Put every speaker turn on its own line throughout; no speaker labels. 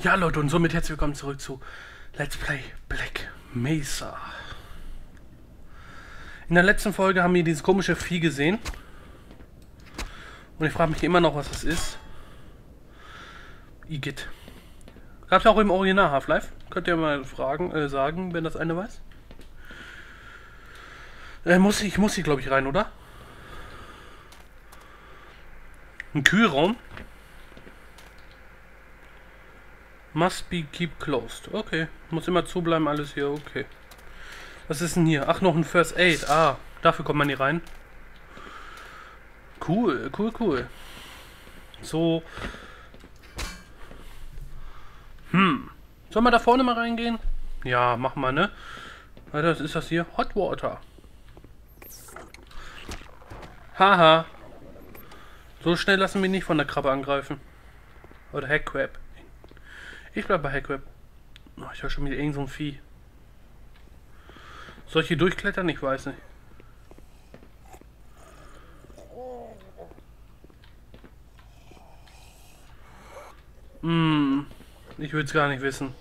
Ja Leute, und somit herzlich willkommen zurück zu Let's Play Black Mesa. In der letzten Folge haben wir dieses komische Vieh gesehen. Und ich frage mich immer noch, was das ist. Igitt. Gab es auch im Original Half-Life? Könnt ihr mal sagen, wenn das eine weiß? Ich muss hier, glaube ich, rein, oder? Ein Kühlraum. Must be keep closed. Okay. Muss immer zubleiben, alles hier, okay. Was ist denn hier? Ach, noch ein First Aid. Ah, dafür kommt man hier rein. Cool, cool, cool. So. Sollen wir da vorne mal reingehen? Ja, machen wir, ne? Was ist das hier? Hot Water. Haha. So schnell lassen wir nicht von der Krabbe angreifen. Oder Headcrab. Ich bleib bei Headcrab. Oh, ich höre schon wieder irgend so ein Vieh. Soll ich hier durchklettern? Ich weiß nicht. Ich will es gar nicht wissen.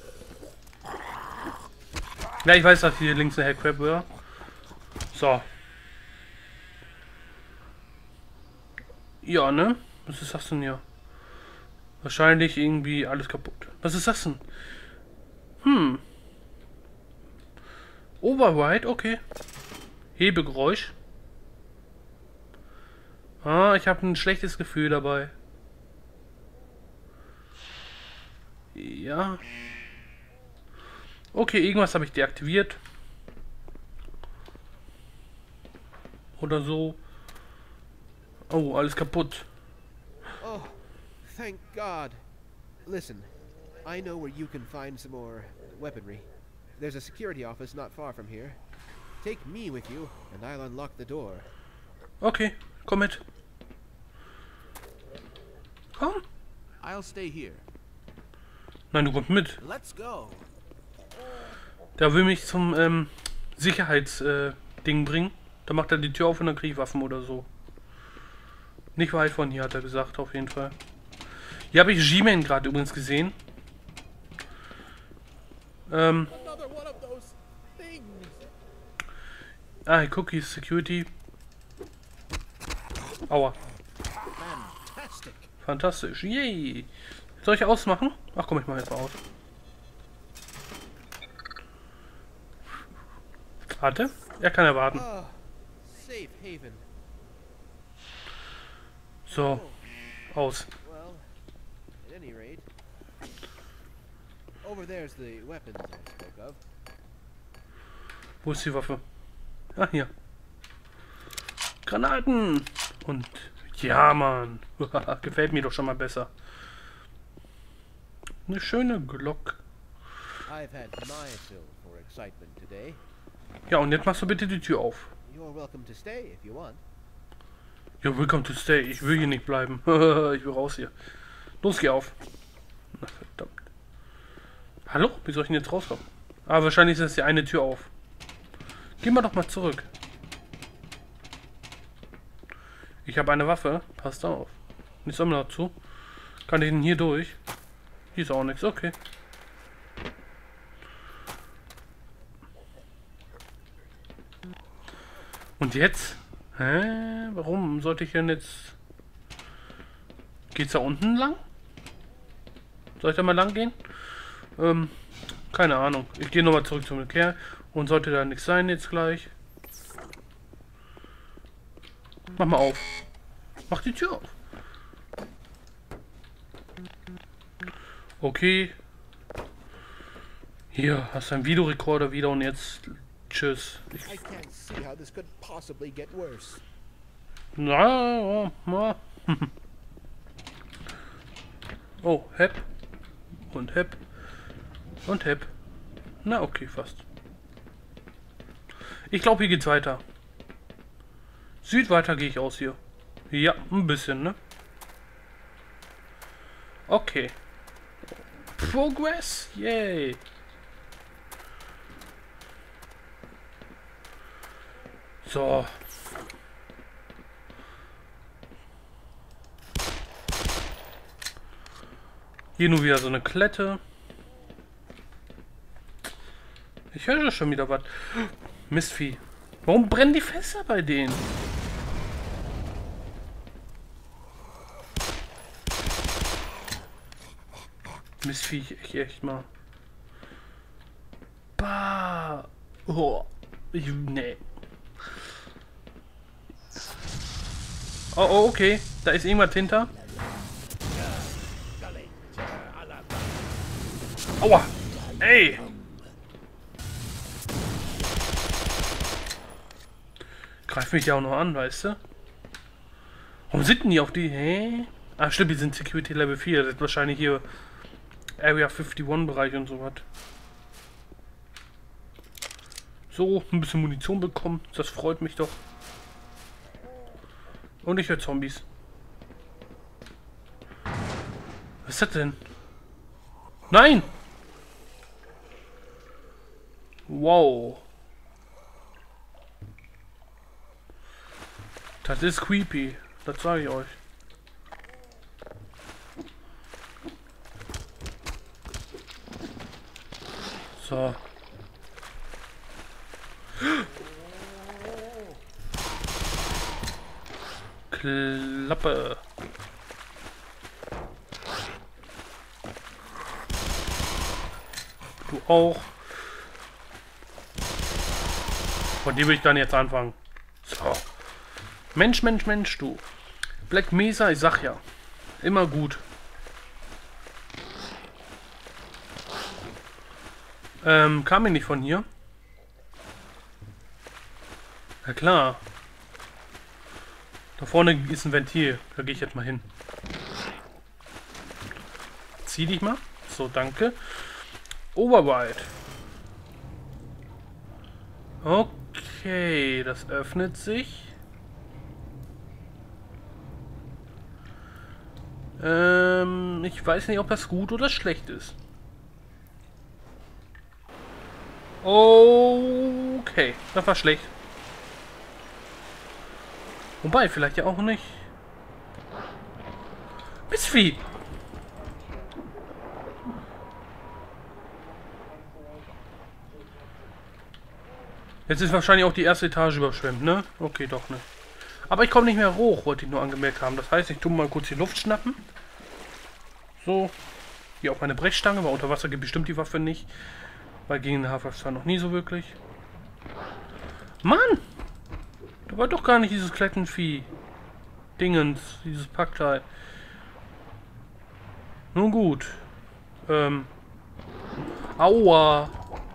Ja, ich weiß, dass hier links eine Headcrab wäre. So. Ja, ne? Was ist das denn hier? Wahrscheinlich irgendwie alles kaputt. Was ist das denn? Override, okay. Hebegeräusch. Ah, ich habe ein schlechtes Gefühl dabei. Ja. Okay, irgendwas habe ich deaktiviert. Oder so. Oh, alles kaputt.
Oh, thank God. Listen, I know where you can find some more weaponry. There's a security office not far from here. Take me with you, and I'll unlock the door.
Okay, komm mit. Komm.
I'll stay here.
Nein, du kommst mit.
Let's go.
Der will mich zum Sicherheitsding bringen. Da macht er die Tür auf und dann kriege ich Waffen oder so. Nicht weit von hier, hat er gesagt, auf jeden Fall. Hier habe ich G-Man gerade übrigens gesehen. Cookies, Security. Aua. Fantastisch. Yay. Soll ich ausmachen? Ach komm, ich mache jetzt mal aus. Warte. Er kann ja warten.
Oh, safe haven.
So. Aus.
Well, at any rate, over there's the weapons I spoke of.
Wo ist die Waffe? Ah, hier. Granaten! Und ja, Mann. Gefällt mir doch schon mal besser. Eine schöne Glock.
I've had my fill for excitement today.
Ja, und jetzt machst du bitte die Tür auf.
You're welcome to stay if you want.
Ja, welcome to stay. Ich will hier nicht bleiben. Ich will raus hier. Los, geh auf. Na, verdammt. Hallo? Wie soll ich denn jetzt rauskommen? Ah, wahrscheinlich ist das die eine Tür auf. Geh mal doch mal zurück. Ich habe eine Waffe. Passt auf. Nichts anderes dazu. Kann ich denn hier durch? Hier ist auch nichts. Okay. Und jetzt? Hä? Warum sollte ich denn jetzt... Geht's da unten lang? Soll ich da mal lang gehen? Keine Ahnung. Ich gehe nochmal zurück zum Kerl. Und sollte da nichts sein jetzt gleich. Mach mal auf. Mach die Tür auf. Okay. Hier, hast du einen Videorekorder wieder und jetzt... Tschüss.
I can't see how this could possibly get worse.
Na. Oh, Hep. Und Hep. Und Hep. Na, okay, fast. Ich glaube, hier geht's weiter. Südweiter gehe ich aus hier. Ja, ein bisschen, ne? Okay. Progress. Yay. So. Hier nur wieder so eine Klette. Ich höre schon wieder was. Mistvieh. Warum brennen die Fässer bei denen? Mistvieh, echt mal. Bah. Oh. Nee. Oh, okay. Da ist irgendwas hinter. Aua. Ey. Greift mich ja auch noch an, weißt du? Warum sind denn die auf die? Hä? Ah, stimmt, die sind Security Level 4. Das ist wahrscheinlich hier Area 51 Bereich und so was. So, ein bisschen Munition bekommen. Das freut mich doch. Und ich höre Zombies. Was ist das denn? Nein! Wow. Das ist creepy. Das sage ich euch. So. Klappe. Du auch. Von dir will ich dann jetzt anfangen. So. Mensch, Mensch, Mensch, du. Black Mesa, ich sag ja. Immer gut. Kam ich nicht von hier? Na klar. Da vorne ist ein Ventil. Da gehe ich jetzt mal hin. Zieh dich mal. So, danke. Override. Okay, das öffnet sich. Ich weiß nicht, ob das gut oder schlecht ist. Okay, das war schlecht. Wobei, vielleicht ja auch nicht. Mistvieh! Jetzt ist wahrscheinlich auch die erste Etage überschwemmt, ne? Okay, doch nicht. Aber ich komme nicht mehr hoch, wollte ich nur angemerkt haben. Das heißt, ich tue mal kurz die Luft schnappen. So. Hier auch meine Brechstange, weil unter Wasser geht bestimmt die Waffe nicht. Weil gegen den Haferstar noch nie so wirklich. Mann! Da war doch gar nicht dieses Klettenvieh. Dingens, dieses Packteil. Nun gut. Aua!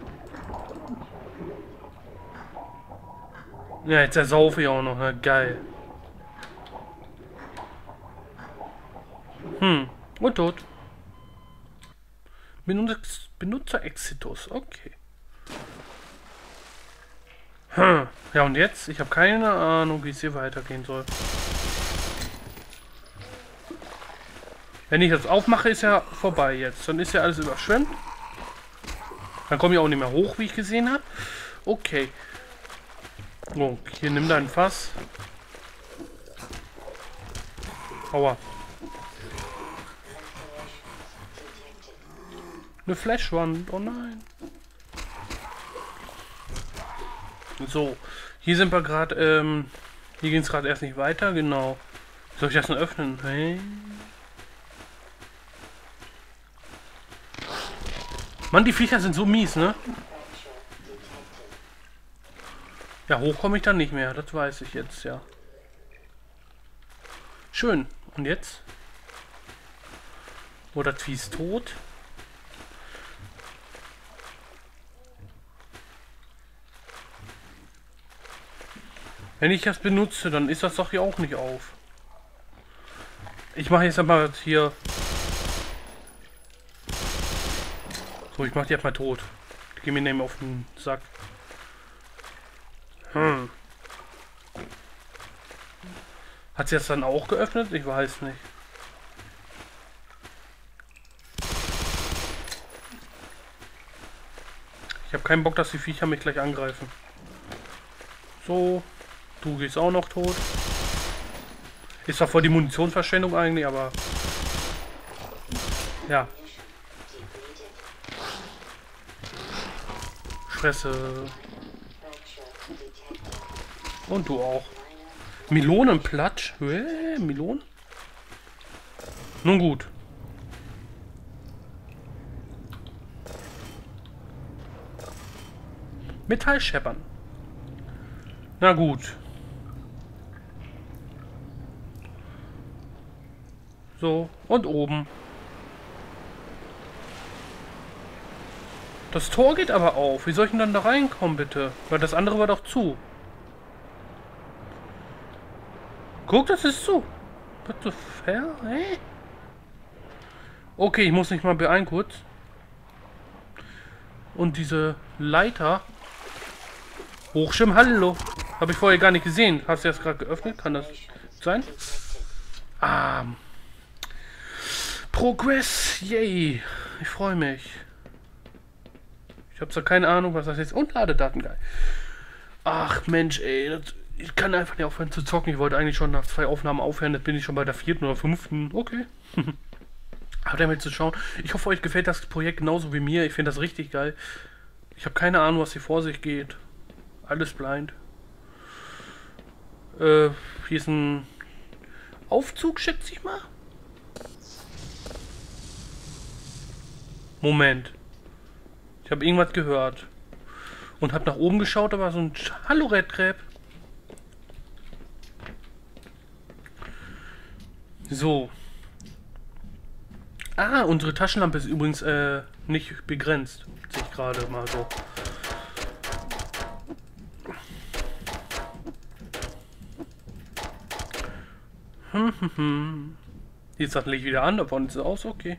Ja, jetzt ersaufe ich auch noch, ne? Geil. Und tot. Benutzer-Exitus, okay. Ja, und jetzt? Ich habe keine Ahnung, wie es hier weitergehen soll. Wenn ich das aufmache, ist ja vorbei jetzt. Dann ist ja alles überschwemmt. Dann komme ich auch nicht mehr hoch, wie ich gesehen habe. Okay. Oh, hier nimm dein Fass. Aua. Eine Flashwand, oh nein. So, hier sind wir gerade, hier ging es gerade erst nicht weiter, genau. Soll ich das denn öffnen? Hey. Mann, die Viecher sind so mies, ne? Ja, hoch komme ich dann nicht mehr, das weiß ich jetzt, ja. Schön. Und jetzt? Oh, das Vieh ist tot. Wenn ich das benutze, dann ist das doch hier auch nicht auf. Ich mache jetzt einmal hier... So, ich mache die erstmal tot. Die gehen mir nämlich auf den Sack. Hat sie das dann auch geöffnet? Ich weiß nicht. Ich habe keinen Bock, dass die Viecher mich gleich angreifen. So. Du gehst auch noch tot. Ist zwar voll die Munitionsverschwendung eigentlich, aber... Ja. Fresse. Und du auch. Melonenplatsch? Melonen? Nun gut. Metallscheppern. Na gut. So, und oben. Das Tor geht aber auf. Wie soll ich denn dann da reinkommen, bitte? Weil das andere war doch zu. Guck, das ist zu. What the hell? Hä? Okay, ich muss mich mal beeilen kurz. Und diese Leiter. Hochschirm, hallo. Habe ich vorher gar nicht gesehen. Hast du das gerade geöffnet? Kann das sein? Ah. Progress. Yay. Ich freue mich. Ich habe zwar keine Ahnung, was das ist. Und Ladedaten, geil. Ach Mensch, ey. Ich kann einfach nicht aufhören zu zocken. Ich wollte eigentlich schon nach 2 Aufnahmen aufhören. Jetzt bin ich schon bei der 4. oder 5. Okay. Aber damit zu schauen. Ich hoffe, euch gefällt das Projekt genauso wie mir. Ich finde das richtig geil. Ich habe keine Ahnung, was hier vor sich geht. Alles blind. Hier ist ein Aufzug, schätze ich mal. Moment. Ich habe irgendwas gehört. Und habe nach oben geschaut, da war so ein Hallo Red Crab. So. Ah, unsere Taschenlampe ist übrigens nicht begrenzt. Sehe ich gerade mal so. Jetzt das Licht wieder an, davon ist es aus, okay.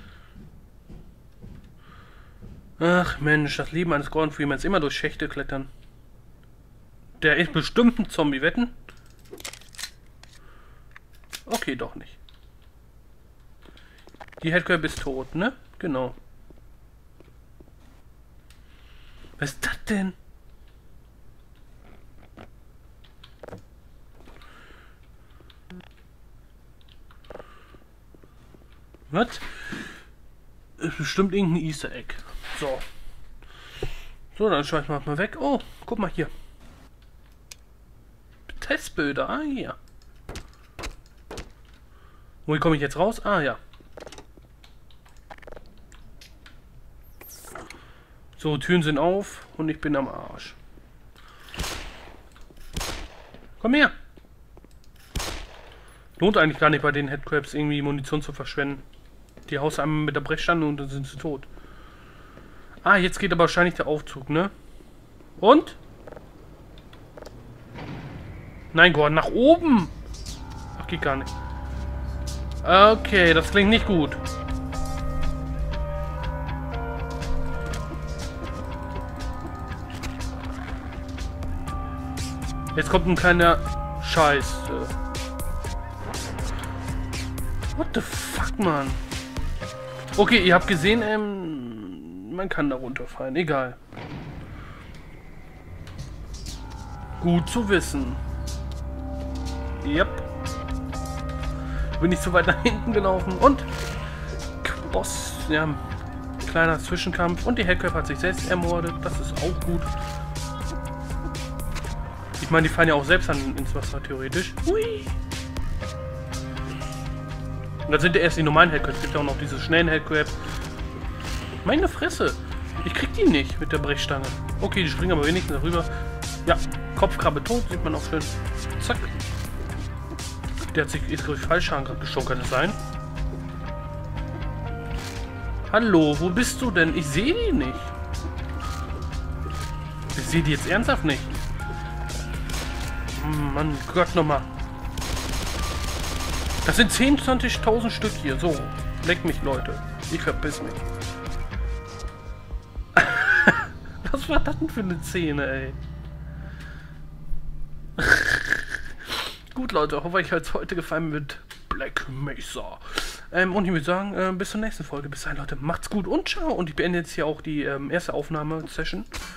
Ach Mensch, das Leben eines Gordon Freemans, immer durch Schächte klettern. Der ist bestimmt ein Zombie, wetten? Okay, doch nicht. Die Headcrab ist tot, ne? Genau. Was ist das denn? Was? Ist bestimmt irgendein Easter Egg. So. So, dann schmeißen wir mal weg. Oh, guck mal hier. Testbilder. Ah, hier. Wo komme ich jetzt raus? Ah, ja. So, Türen sind auf und ich bin am Arsch. Komm her. Lohnt eigentlich gar nicht bei den Headcrabs irgendwie Munition zu verschwenden. Die haust einmal mit der Brechstange und dann sind sie tot. Ah, jetzt geht aber wahrscheinlich der Aufzug, ne? Und? Nein, Gordon, nach oben! Ach, geht gar nicht. Okay, das klingt nicht gut. Jetzt kommt ein kleiner Scheiß. What the fuck, man? Okay, ihr habt gesehen, man kann da runterfallen. Egal. Gut zu wissen. Yep. Bin ich zu weit nach hinten gelaufen. Und Boss, ja, kleiner Zwischenkampf. Und die Headcrab hat sich selbst ermordet. Das ist auch gut. Ich meine, die fallen ja auch selbst ins Wasser, theoretisch. Hui. Und dann sind ja erst die normalen Headcrabs. Es gibt ja auch noch diese schnellen Headcrabs. Meine Fresse. Ich krieg die nicht mit der Brechstange. Okay, die springen aber wenigstens darüber. Ja, Kopfkrabbe tot, sieht man auch schön. Zack. Der hat sich, ist glaube ich Fallschaden gerade geschoben, kann das sein? Hallo, wo bist du denn? Ich sehe die nicht. Ich sehe die jetzt ernsthaft nicht. Mann, Gott nochmal. Das sind 10.000, 20.000 Stück hier. So, leck mich, Leute. Ich verpiss mich. Was war das denn für eine Szene, ey? Gut, Leute, hoffe euch hat es heute gefallen mit Black Mesa. Und ich würde sagen, bis zur nächsten Folge. Bis dahin, Leute, macht's gut und ciao. Und ich beende jetzt hier auch die erste Aufnahme-Session.